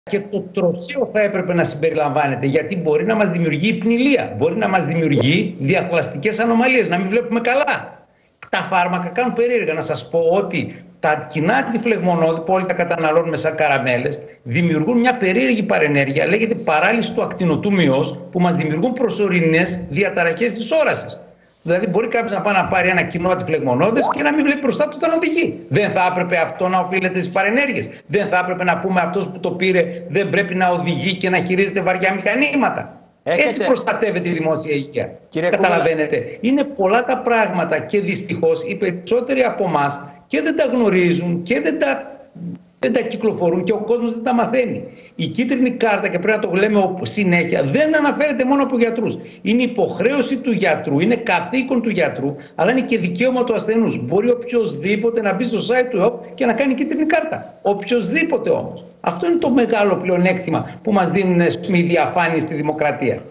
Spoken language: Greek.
Και το τροχαίο θα έπρεπε να συμπεριλαμβάνεται, γιατί μπορεί να μας δημιουργεί υπνηλία, μπορεί να μας δημιουργεί διαθλαστικές ανομαλίες, να μην βλέπουμε καλά. Τα φάρμακα κάνουν περίεργα. Να σας πω ότι τα κοινά αντιφλεγμονώδη που όλοι τα καταναλώνουμε σαν καραμέλες δημιουργούν μια περίεργη παρενέργεια, λέγεται παράλυση του ακτινοτού μυός, που μας δημιουργούν προσωρινές διαταραχές της όρασης. Δηλαδή, μπορεί κάποιος να πάει να πάρει ένα κοινό αντιφλεγμονώδες και να μην βλέπει μπροστά του όταν οδηγεί. Δεν θα έπρεπε αυτό να οφείλεται στις παρενέργειες? Δεν θα έπρεπε να πούμε αυτός που το πήρε δεν πρέπει να οδηγεί και να χειρίζεται βαριά μηχανήματα? Έτσι προστατεύεται η δημόσια υγεία. Καταλαβαίνετε. Είναι πολλά τα πράγματα και δυστυχώς οι περισσότεροι από εμάς και δεν τα γνωρίζουν και δεν τα κυκλοφορούν και ο κόσμος δεν τα μαθαίνει. Η κίτρινη κάρτα, και πρέπει να το λέμε συνέχεια, δεν αναφέρεται μόνο από γιατρούς. Είναι υποχρέωση του γιατρού, είναι καθήκον του γιατρού, αλλά είναι και δικαίωμα του ασθενούς. Μπορεί οποιοδήποτε να μπει στο site του ΕΟΠ και να κάνει κίτρινη κάρτα. Οποιοδήποτε όμως. Αυτό είναι το μεγάλο πλεονέκτημα που μας δίνουν οι διαφάνειες στη δημοκρατία.